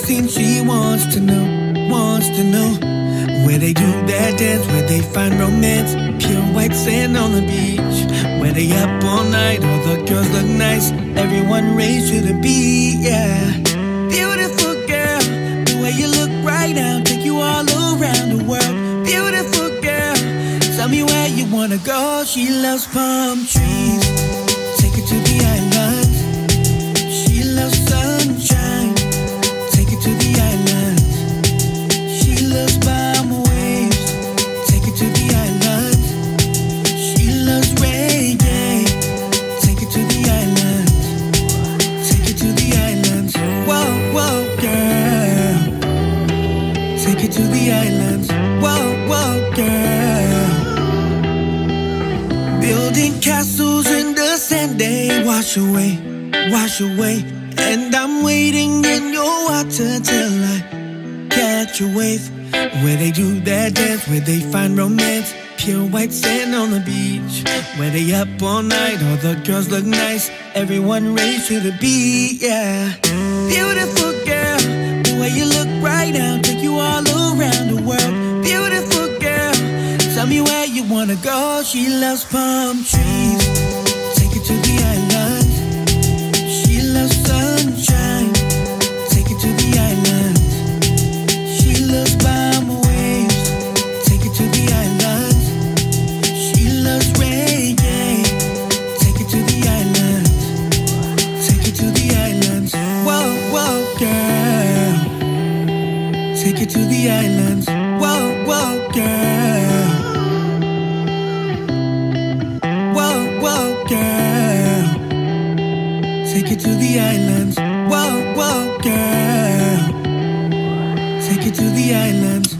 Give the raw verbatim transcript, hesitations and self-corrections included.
seems she wants to know, wants to know where they do their dance, where they find romance. Pure white sand on the beach, where they up all night, all the girls look nice. Everyone race to the beat, yeah. Beautiful girl, the way you look right now, take you all around the world. Beautiful girl, tell me where you wanna go. She loves palm trees, take her to the islands. She loves sunshine, take her to the islands. She loves palm waves, take her to the islands. She loves reggae, take her to the islands. Take her to the islands. Whoa, whoa, girl, take her to the islands. Whoa, whoa, girl. Building castles in the sand, they wash away, wash away. And I'm waiting in your water till I catch a wave. Where they do their dance, where they find romance. Pure white sand on the beach, where they up all night, all the girls look nice. Everyone race to the beat, yeah. Beautiful girl, the way you look right now, take you all around the world. Beautiful girl, tell me where you wanna go. She loves palm trees, take her to the islands. She loves sunshine, take her to the islands. She loves palm waves, take her to the islands. She loves reggae, take her to the islands. Take her to the islands. Whoa, whoa, girl, take her to the islands. Whoa, whoa, girl. Whoa, whoa, girl, take her to the islands. Whoa, whoa, girl, take her to the islands.